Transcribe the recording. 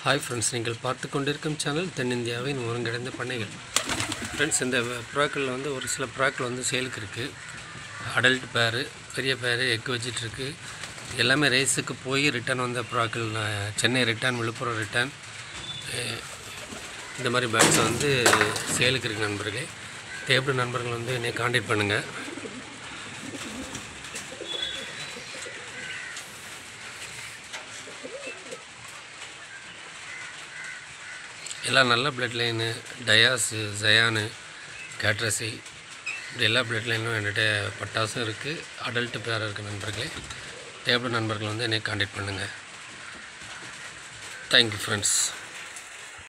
Hi friends, நீங்கள் பார்த்து கொண்டிருக்கும் சேனல் தென்னிந்தியாவின் ஒருங்கிணைந்த பண்ணைகள். ஃப்ரெண்ட்ஸ், இந்த புறாக்களில் வந்து ஒரு சில புறாக்கள் வந்து சேலுக்கு இருக்குது. அடல்ட் பேரு, பெரிய பேரு, எக் வச்சிட்ருக்கு. எல்லாமே ரேஸுக்கு போய் ரிட்டர்ன் வந்த புறாக்கள். சென்னை ரிட்டர்ன், விழுப்புரம் ரிட்டர்ன், இந்த மாதிரி பேர்ட்ஸ் வந்து சேலுக்கு இருக்குது நண்பர்களே. தேவைப்படும் நண்பர்கள் வந்து என்னை காண்டாக்ட் பண்ணுங்கள். எல்லாம் நல்ல பிளட் லைனு, டயாஸு, ஜயானு, கேட்ரஸி, இப்படி எல்லா பிளட் லைனும் என்கிட்ட பட்டாசும் இருக்குது. அடல்ட்டு பேராக இருக்குது நண்பர்களே. தேவைப்படும் நண்பர்கள் வந்து என்னை காண்டாக்ட் பண்ணுங்கள். Thank you friends.